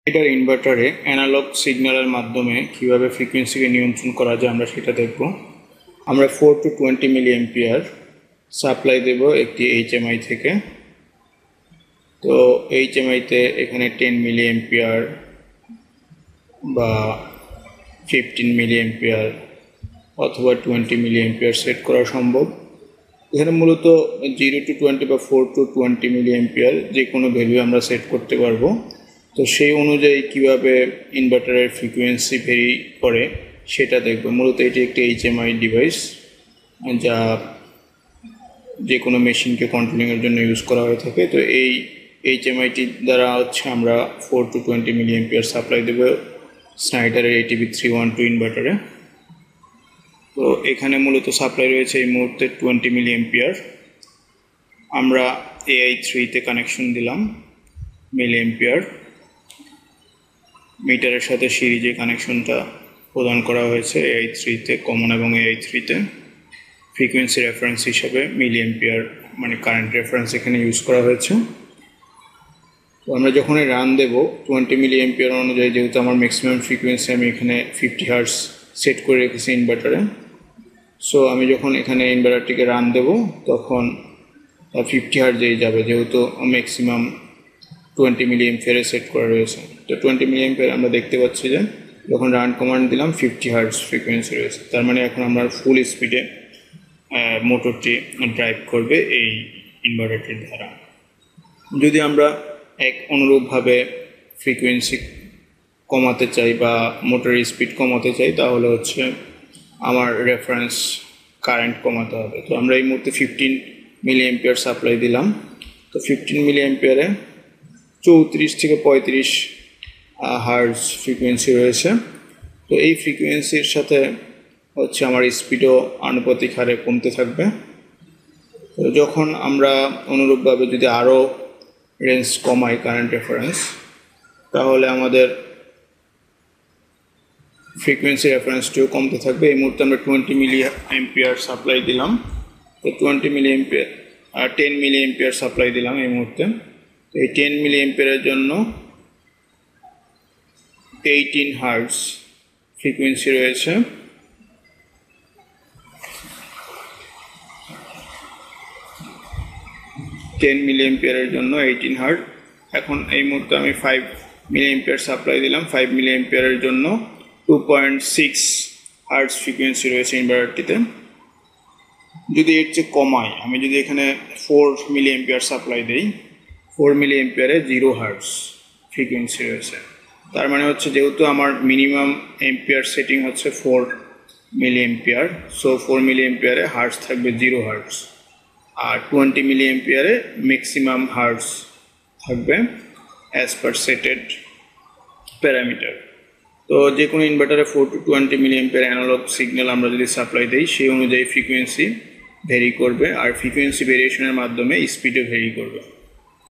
এটার ইনভার্টারে অ্যানালগ সিগন্যালের মাধ্যমে কিভাবে ফ্রিকোয়েন্সিকে নিয়ন্ত্রণ করা যায় আমরা সেটা দেখব। আমরা 4 to 20 মিলি অ্যাম্পিয়ার সাপ্লাই দেব একটি 𝙬𝙬𝙪 থেকে। তো 𝙬𝙬𝙪-তে এখানে 10 মিলি অ্যাম্পিয়ার বা 15 মিলি অ্যাম্পিয়ার অথবা 20 মিলি অ্যাম্পিয়ার সেট করা সম্ভব। এখানে মূলত 0 to 20 বা 4 to 20 মিলি অ্যাম্পিয়ার যে কোনো ভ্যালু আমরা সেট করতে পারবো। তো সেই অনুযায়ী কিভাবে ইনভার্টারের ফ্রিকোয়েন্সি ভেরি করে সেটা দেখব। মূলত এটি একটি 𝙬𝙬𝙪 ডিভাইস যা যে কোনো মেশিনকে কন্ট্রোলিংয়ের জন্য ইউজ করা হয়ে থাকে। তো এই 𝙬𝙬𝙪 দ্বারা আমরা 4 to 20 মিলি অ্যাম্পিয়ার সাপ্লাই দেব স্নাইডারের ATB312 ইনভার্টারে। তো এখানে মূলত সাপ্লাই রয়েছে এই মুহূর্তে 20 মিলি অ্যাম্পিয়ার। আমরা AI3-তে কানেকশন দিলাম মিলি অ্যাম্পিয়ার। মিটারের সাথে সিরিজে কানেকশনটা প্রদান করা হয়েছে AI3-তে, কমন এবং AI3-তে। ফ্রিকোয়েন্সি রেফারেন্স হিসাবে মিলি অ্যাম্পিয়ার মানে কারেন্ট রেফারেন্স এখানে ইউজ করা হয়েছে। তো আমরা যখন রান দেব 20 মিলি অ্যাম্পিয়ার অনুযায়ী, যেহেতু আমার ম্যাক্সিমাম ফ্রিকোয়েন্সি আমি এখানে 50 হার্টজ সেট করে রেখেছি ইনভার্টারে। সো আমি যখন এখানে ইনভার্টারটিকে রান দেব তখন 50 হার্টজেই যাবে, যেহেতু ম্যাক্সিমাম 20 মিলি অ্যাম্পিয়ারে সেট করা রয়েছে। তো 20 মিলি অ্যাম্পিয়ার আমরা দেখতে পাচ্ছি যে যখন রান কমান্ড দিলাম 50 হার্টজ ফ্রিকোয়েন্সি রয়েছে। তার মানে এখন আমরা ফুল স্পিডে মোটরটি ড্রাইভ করবে এই ইনভার্টারটির দ্বারা। যদি আমরা অনুরূপভাবে ফ্রিকোয়েন্সি কমাতে চাই বা মোটরের স্পিড কমাতে চাই, তাহলে আমার রেফারেন্স কারেন্ট কমাতে হবে। তো আমরা এই মুহূর্তে 15 মিলি অ্যাম্পিয়ার সাপ্লাই দিলাম। তো 15 মিলি অ্যাম্পিয়ারে 34 থেকে 35 হার্টজ ফ্রিকোয়েন্সি রয়েছে। তো এই ফ্রিকোয়েন্সির সাথে আমার স্পিডও আনুপাতিক হারে কমতে থাকবে। তো যখন আমরা অনুরূপভাবে যদি আরও রেঞ্জ কমাই কারেন্ট রেফারেন্স, তাহলে আমাদের ফ্রিকোয়েন্সি রেফারেন্সটিও কমতে থাকবে। এই মুহূর্তে আমরা 20 মিলি অ্যাম্পিয়ার সাপ্লাই দিলাম। তো 20 milli ampere 10 milli ampere supply দিলাম এই মুহূর্তে। তো এই 10 মিলি অ্যাম্পিয়ারের জন্য 18 হার্টজ ফ্রিকোয়েন্সি রয়েছে। টেন মিলি অ্যাম্পিয়ারের জন্য 18 হার্টজ। এখন এই মুহূর্তে আমি 5 মিলি অ্যাম্পিয়ার সাপ্লাই দিলাম। 5 মিলি অ্যাম্পিয়ারের জন্য 2.6 হার্টজ ফ্রিকোয়েন্সি রয়েছে ইনভার্টারটিতে। যদি এর চেয়ে কমাই, আমি যদি এখানে 4 মিলি অ্যাম্পিয়ার সাপ্লাই দিই, 4 মিলি অ্যাম্পিয়ারে 0 হার্টজ ফ্রিকোয়েন্সি রয়েছে। তার মানে যেহেতু আমার minimum ampere setting 4 milli ampere, so 4 milli অ্যাম্পিয়ারে হার্টজ থাকবে 0 হার্টজ। আর 20 মিলি অ্যাম্পিয়ারে ম্যাক্সিমাম হার্টজ থাকবে অ্যাজ পার সেটেড প্যারামিটার। তো যে কোনো ইনভার্টারে 4 to 20 milli ampere analog signal আমরা যদি সাপ্লাই দিই, সেই অনুযায়ী ফ্রিকোয়েন্সি ভেরি করবে, আর ফ্রিকোয়েন্সি ভেরিয়েশনের মাধ্যমে স্পিডও ভেরি করবে।